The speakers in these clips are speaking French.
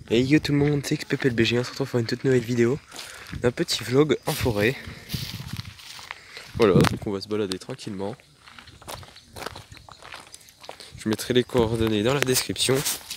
Et yo tout le monde, c'est XPPLBG, on se retrouve pour une toute nouvelle vidéo d'un petit vlog en forêt. Voilà, donc on va se balader tranquillement. Je mettrai les coordonnées dans la description.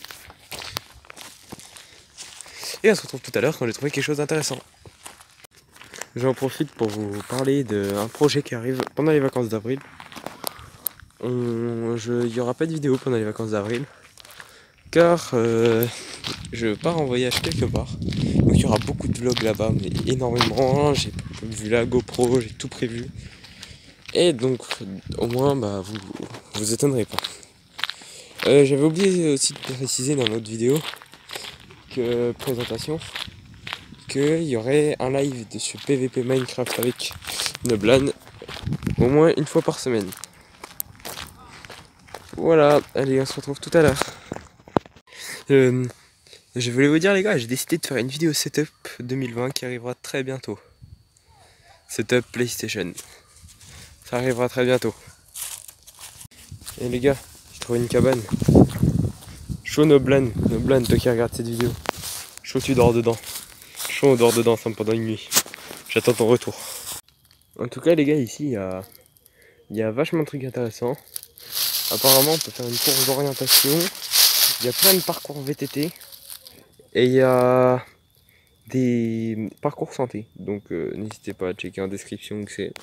Et on se retrouve tout à l'heure quand j'ai trouvé quelque chose d'intéressant. J'en profite pour vous parler d'un projet qui arrive pendant les vacances d'avril. Il n'y aura pas de vidéo pendant les vacances d'avril, car je pars en voyage quelque part. Donc il y aura beaucoup de vlogs là-bas, mais énormément. J'ai vu la GoPro, j'ai tout prévu. Et donc au moins vous étonnerez pas. J'avais oublié aussi de préciser dans l'autre vidéo présentation qu'il y aurait un live sur PVP Minecraft avec Noblan au moins une fois par semaine. Voilà, allez, on se retrouve tout à l'heure. Je voulais vous dire les gars, j'ai décidé de faire une vidéo setup 2020 qui arrivera très bientôt. Setup PlayStation. Ça arrivera très bientôt. Et les gars, j'ai trouvé une cabane. Chaud Noblan, toi qui regardes cette vidéo. Chaud tu dors dedans. Chaud on dort dedans ensemble pendant une nuit. J'attends ton retour. En tout cas les gars, ici il y a vachement de trucs intéressants. Apparemment on peut faire une course d'orientation. Il y a plein de parcours VTT. Et il y a des parcours santé. Donc n'hésitez pas à checker en description où c'est.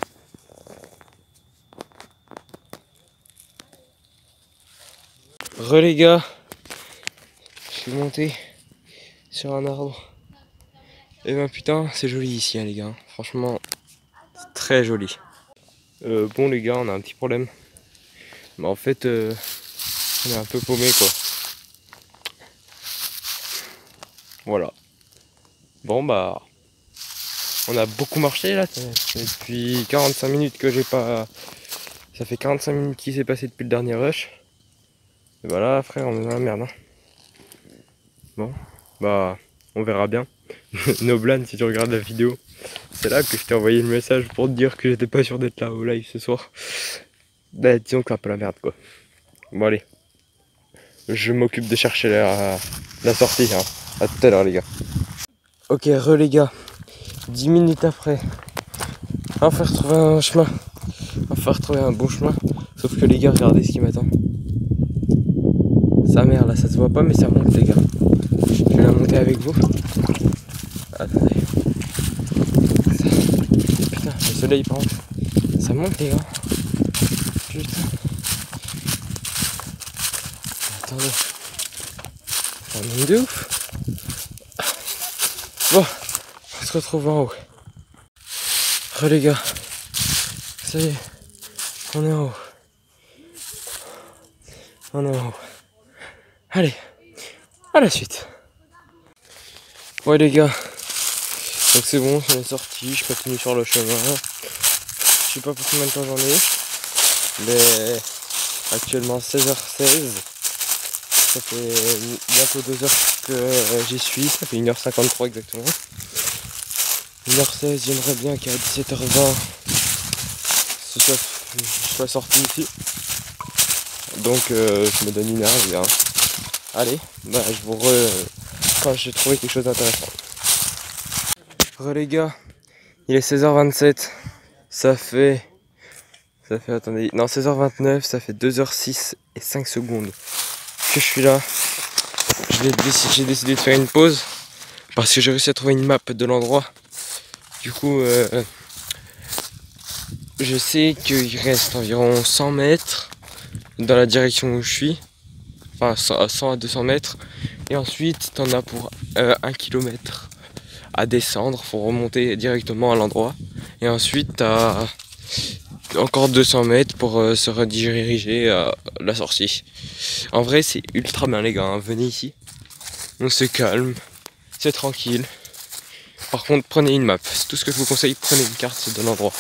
Les gars, je suis monté sur un arbre. Et ben putain, c'est joli ici hein, les gars. Franchement, c'est très joli. Bon les gars, on a un petit problème. Mais en fait, on est un peu paumé quoi. Voilà. Bon bah, on a beaucoup marché là. Depuis 45 minutes que j'ai pas... Ça fait 45 minutes qui s'est passé depuis le dernier rush. Et voilà frère, on est dans la merde. Hein. Bon, bah, on verra bien. Noblan, si tu regardes la vidéo, c'est là que je t'ai envoyé le message pour te dire que j'étais pas sûr d'être là au live ce soir. Bah disons que c'est un peu la merde quoi. Bon allez, je m'occupe de chercher la sortie. Hein. A tout à l'heure les gars. Ok les gars, 10 minutes après, on va retrouver un chemin. On va retrouver un bon chemin. Sauf que les gars, regardez ce qui m'attend. Sa mère là, ça se voit pas mais ça monte les gars. Je vais la monter avec vous. Attendez. Putain, le soleil par contre. Ça monte les gars. Putain. Attendez. Ça monte de ouf. Bon, on se retrouve en haut. Les gars. Ça y est. On est en haut. On est en haut. Allez. À la suite. Ouais les gars. Donc c'est bon, on est sorti. Je continue sur le chemin. Je sais pas pour combien de temps j'en ai. Mais actuellement 16h16. Ça fait bientôt 2 heures que j'y suis. Ça fait 1h53 exactement. 1h16, j'aimerais bien qu'à 17h20 je sois sorti ici. Donc je me donne une heure les gars. Allez, bah je vous quand j'ai trouvé quelque chose d'intéressant. Les gars, il est 16h27. Ça fait attendez, non 16h29, ça fait 2h06 et 5 secondes que je suis là. J'ai décidé de faire une pause parce que j'ai réussi à trouver une map de l'endroit. Du coup je sais qu'il reste environ 100 mètres dans la direction où je suis. Enfin 100 à 200 mètres. Et ensuite t'en as pour 1 km à descendre. Faut remonter directement à l'endroit. Et ensuite t'as encore 200 mètres pour se rediriger à la sortie. En vrai c'est ultra bien les gars, hein. Venez ici. On se calme. C'est tranquille. Par contre prenez une map. C'est tout ce que je vous conseille. Prenez une carte de l'endroit.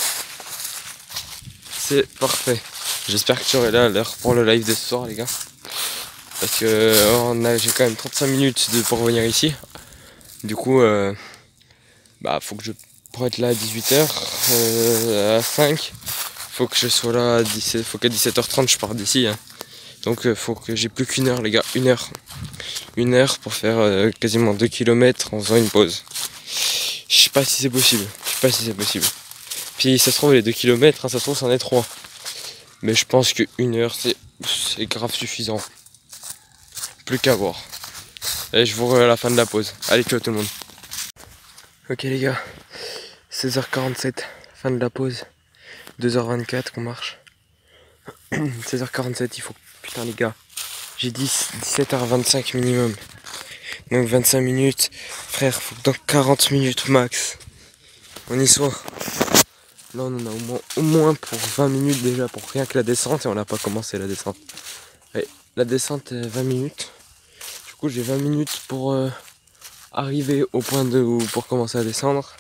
C'est parfait. J'espère que tu auras là l'heure pour le live de ce soir les gars. Parce que j'ai quand même 35 minutes pour venir ici. Du coup faut que pour être là à 18h à 5. Faut que je sois là à qu'à 17h30 je pars d'ici. Hein. Donc faut que j'ai plus qu'une heure les gars, une heure. 1 heure pour faire quasiment 2 km en faisant une pause. Je sais pas si c'est possible. Puis ça se trouve les 2 km, ça se trouve c'en est 3. Mais je pense que 1 heure c'est grave suffisant. Plus qu'à voir. Et je vous revois à la fin de la pause. Allez, ciao tout le monde. Ok les gars, 16h47, fin de la pause. 2h24 qu'on marche. 16h47, il faut... Putain les gars, j'ai dit 17h25 minimum. Donc 25 minutes. Frère, faut que dans 40 minutes max, on y soit. Là on en a au moins pour 20 minutes déjà, pour rien que la descente, et on n'a pas commencé la descente. Ouais, la descente est 20 minutes. Du coup j'ai 20 minutes pour arriver au point pour commencer à descendre.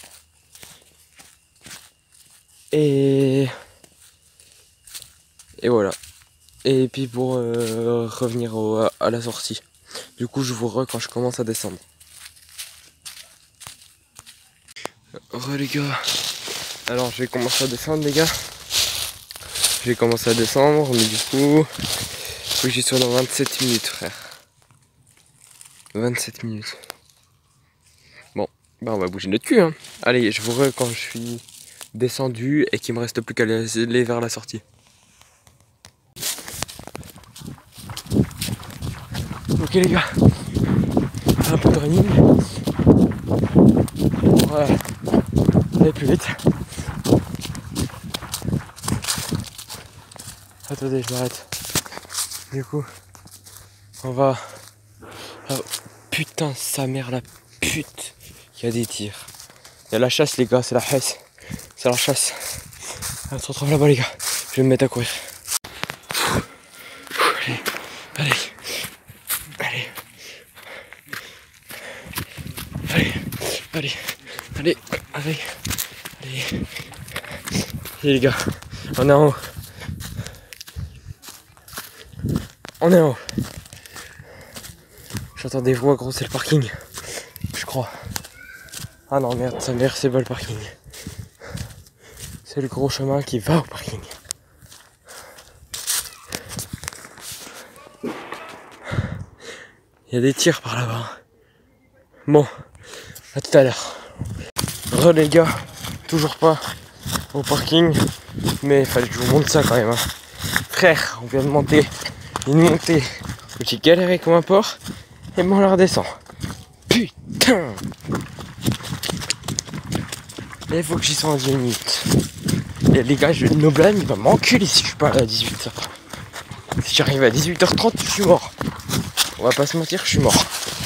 Et voilà. Et puis pour revenir à la sortie. Du coup je vous quand je commence à descendre. Les gars. Alors je vais commencer à descendre les gars. Je vais commencer à descendre, mais du coup faut que j'y sois dans 27 minutes frère. 27 minutes. Bon, bah on va bouger notre cul hein. Allez, je vous quand je suis descendu et qu'il me reste plus qu'à aller vers la sortie. Ok les gars, un peu de running pour aller plus vite. Attendez, je m'arrête. Du coup, on va... Oh, putain, sa mère la pute. Il y a des tirs. Il y a la chasse les gars, c'est la chasse. C'est la chasse. On se retrouve là-bas les gars. Je vais me mettre à courir. Allez. Allez. Allez. Allez. Allez. Allez. Allez. Allez les gars. On est en haut. On est en haut. J'entends des voix gros, c'est le parking. Je crois. Ah non merde, sa mère c'est pas le parking. C'est le gros chemin qui va au parking. Il y a des tirs par là-bas. Bon, à tout à l'heure. Les gars, toujours pas au parking. Mais il fallait que je vous montre ça quand même. Hein. Frère, on vient de monter une montée où j'ai galéré comme un porc. Et bon, on la redescend. Putain! Et il faut que j'y sois en 10 minutes. Et les gars, Noblan il va m'enculer si je suis pas là à 18h. Si j'arrive à 18h30, je suis mort. On va pas se mentir, je suis mort.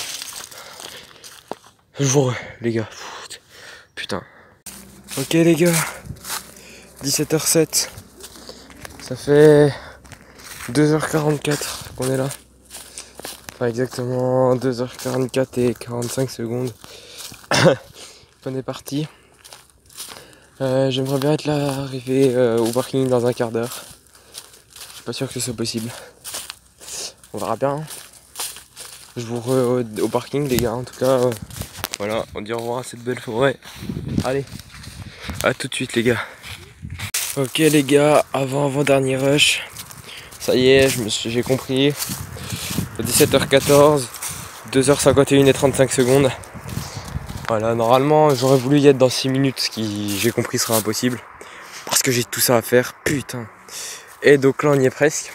Je vous les gars. Putain. Ok les gars. 17h07. Ça fait 2h44 qu'on est là. Enfin exactement 2h44 et 45 secondes. On est parti. J'aimerais bien être là, arrivé au parking dans un quart d'heure. Je suis pas sûr que ce soit possible. On verra bien. Je vous au parking les gars, en tout cas. Voilà, on dit au revoir à cette belle forêt. Allez, à tout de suite les gars. Ok les gars, avant-dernier rush. Ça y est, j'ai compris. 17h14, 2h51 et 35 secondes. Voilà, normalement j'aurais voulu y être dans 6 minutes, ce qui j'ai compris sera impossible. Parce que j'ai tout ça à faire, putain. Et donc là on y est presque.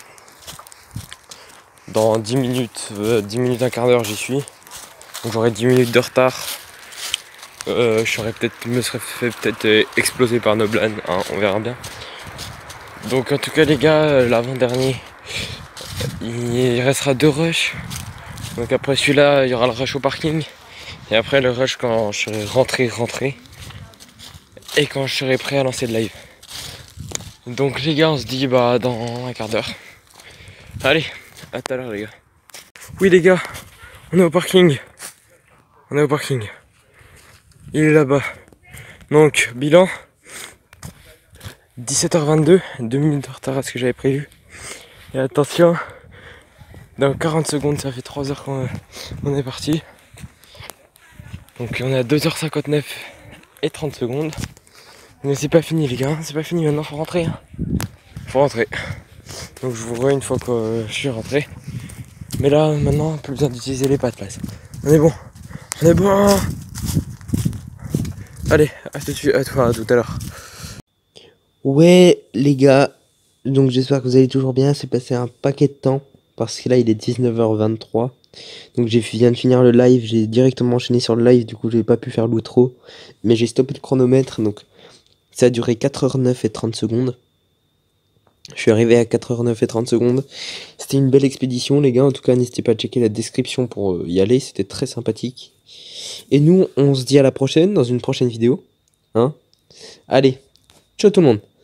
Dans 10 minutes, un quart d'heure j'y suis. Donc j'aurai 10 minutes de retard. Me serais fait peut-être exploser par Noblan, hein, on verra bien. Donc en tout cas les gars, l'avant-dernier, il restera 2 rushs. Donc après celui-là, il y aura le rush au parking. Et après le rush quand je serai rentré. Et quand je serai prêt à lancer le live. Donc les gars, on se dit bah dans un quart d'heure. Allez, à tout à l'heure les gars. Oui les gars, on est au parking. Il est là-bas. Donc bilan 17h22, 2 minutes de retard à ce que j'avais prévu. Et attention, dans 40 secondes, ça fait 3 heures qu'on est parti. Donc on est à 2h59 et 30 secondes. Mais c'est pas fini les gars, c'est pas fini maintenant, faut rentrer. Faut rentrer. Donc je vous revois une fois que je suis rentré. Mais là, maintenant, plus besoin d'utiliser les pattes, là. On est bon. On est bon. Allez, à tout de suite, à tout à l'heure. Ouais, les gars, donc j'espère que vous allez toujours bien. C'est passé un paquet de temps parce que là il est 19h23. Donc viens de finir le live, j'ai directement enchaîné sur le live, du coup j'ai pas pu faire l'outro. Mais j'ai stoppé le chronomètre, donc ça a duré 4h09 et 30 secondes. Je suis arrivé à 4h09 et 30 secondes. C'était une belle expédition, les gars. En tout cas, n'hésitez pas à checker la description pour y aller, c'était très sympathique. Et nous, on se dit à la prochaine dans une prochaine vidéo. Hein? Allez, ciao tout le monde!